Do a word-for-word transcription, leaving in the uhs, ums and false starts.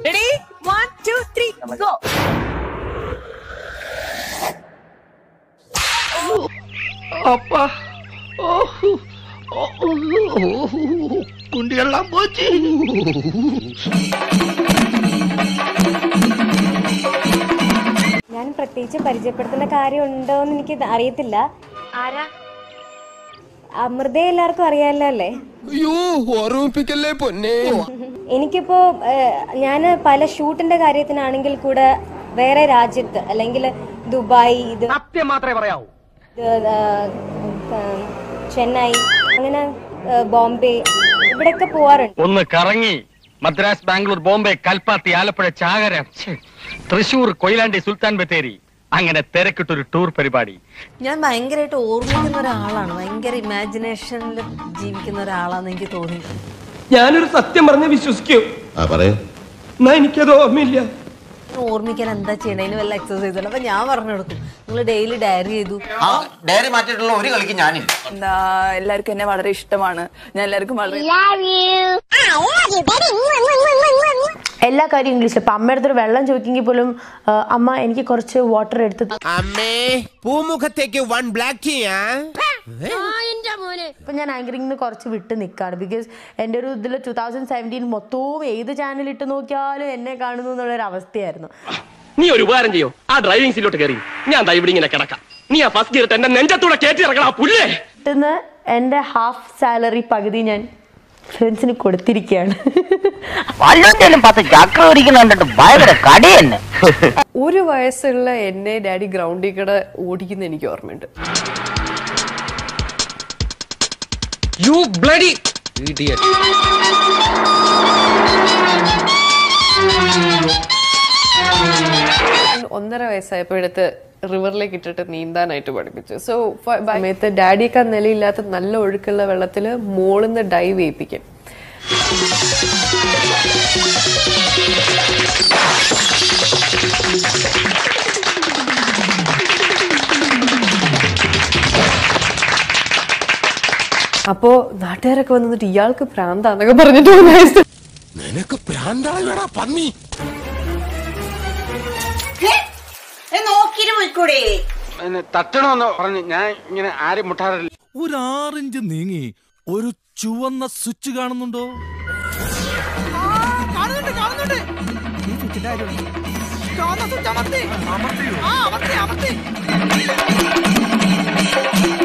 Ready? One, two, three, go. Apa? Oh, oh, oh, kundialam boci. ഞാൻ പ്രത്യേകിച്ച് പരിചയപ്പെടുത്തുന്ന കാര്യം ഉണ്ടോ എന്ന് എനിക്ക് അറിയത്തില്ല. ആരാ? അമൃതയെ എല്ലാവർക്കും അറിയാലോ അല്ലേ? അയ്യോ ഓർമ്മിപ്പിക്കല്ലേ പൊന്നെ. എനിക്കിപ്പോ ഞാൻ പല ഷൂട്ടിന്റെ കാര്യത്തിനാണെങ്കിൽ കൂടെ വേറെ രാജ്യത്ത് അല്ലെങ്കിൽ ദുബായ്, ഇത് സത്യം മാത്രമേ പറയാവൂ, ചെന്നൈ, അങ്ങനെ ബോംബെ, ഇവിടെയൊക്കെ പോവാറുണ്ട്. ഒന്ന് കറങ്ങി മദ്രാസ്, ബാംഗ്ലൂർ, ബോംബെ, കൽപ്പാത്തി, ആലപ്പുഴ, ചാകര, തൃശൂർ, കൊയിലാണ്ടി, സുൽത്താൻ ബത്തേരി, അങ്ങനെ തിരക്കിട്ടൊരു ടൂർ പരിപാടി. ഞാൻ ഭയങ്കരമായിട്ട് ഓർമ്മിക്കുന്ന ഒരാളാണ്, ഭയങ്കര ഇമാജിനേഷനിൽ ജീവിക്കുന്ന ഒരാളാന്ന് എനിക്ക് തോന്നി. ഞാനൊരു സത്യം പറഞ്ഞ് വിശ്വസിക്കൂ. എന്നാ എനിക്കത് ഓർമ്മയില്ല. ഓർമ്മിക്കാൻ എന്താ ചെയ്യണതിന് വല്ല എക്സസൈസ് ഉണ്ട്. അപ്പൊ ഞാൻ പറഞ്ഞു കൊടുക്കും, നിങ്ങൾ ഡെയിലി ഡയറി ചെയ്തു. ഡയറി മാറ്റിയിട്ടുള്ള ഒരു കളിക്ക് ഞാനില്ല. എന്താ എല്ലാവർക്കും എന്നെ വളരെ ഇഷ്ടമാണ്. ഞാൻ എല്ലാവർക്കും വളരെ എല്ലാ കാര്യം ഇംഗ്ലീഷിൽ. ഇപ്പൊ അമ്മ അടുത്തൊരു വെള്ളം ചോദിക്കെങ്കിൽ പോലും അമ്മ എനിക്ക് കുറച്ച് വാട്ടർ എടുത്ത് അമ്മേ പൂമുഖത്തേക്ക് വൺ ബ്ലാക്ക്. ഇപ്പൊ ഞാൻ ആങ്കറിംഗ് കുറച്ച് വിട്ട് നിൽക്കാണ്. ബിക്കോസ് എൻ്റെ ഒരു ഇതിൽ ടൂ തൗസൻഡ് സെവൻറ്റീൻ മൊത്തവും ഏത് ചാനൽ ഇട്ട് നോക്കിയാലും എന്നെ കാണുന്നു എന്നുള്ളൊരു അവസ്ഥയായിരുന്നു. നീ ഒരു ഉപകാരം ചെയ്യോ, ആ ഡ്രൈവിംഗ് സീറ്റിലോട്ട് കയറി ഞാൻ ഇവിടെ ഇങ്ങനെ കിടക്കാം. നീ ആ ഫസ്റ്റ് ഗിയർ എന്റെ നെഞ്ചത്തൂടെ കയറ്റി ഇറക്കണം. ആ പുല്ലേ കിട്ടുന്ന എൻ്റെ ഹാഫ് സാലറി പകുതി ഞാൻ ഫ്രണ്ട്സിന് കൊടുത്തിരിക്കുകയാണ്. ഒരു വയസ്സുള്ള എന്നെ ഡാഡി ഗ്രൗണ്ടിൽ കൂടെ ഓടിക്കുന്ന എനിക്ക് ഓർമ്മയുണ്ട്. You bloody idiot. ഒന്നര വയസ്സായപ്പോഴത്തെ റിവറിലേക്ക് ഇട്ടിട്ട് നീന്താനായിട്ട് പഠിപ്പിച്ചു. സോ സമയത്ത് ഡാഡിയൊക്കെ നിലയില്ലാത്ത നല്ല ഒഴുക്കുള്ള വെള്ളത്തിൽ മോളിന്ന് ഡൈവ് ചെയ്യിപ്പിക്കും. അപ്പോ നാട്ടുകാരൊക്കെ വന്നിട്ട് ഇയാൾക്ക് പ്രാന്താന്നൊക്കെ പറഞ്ഞിട്ട് നിനക്ക് പ്രാന്താളാ പന്നി. തട്ടണമെന്ന് പറഞ്ഞു ഞാൻ ഇങ്ങനെ ആരും മുട്ടാറില്ല. ഒരു ആറിഞ്ച് നീങ്ങി ഒരു ചുവന്ന സ്വിച്ച് കാണുന്നുണ്ടോ? കാണുന്നുണ്ട് കാണുന്നുണ്ട്. ഈ സ്വിച്ചിന്റെ കാര്യം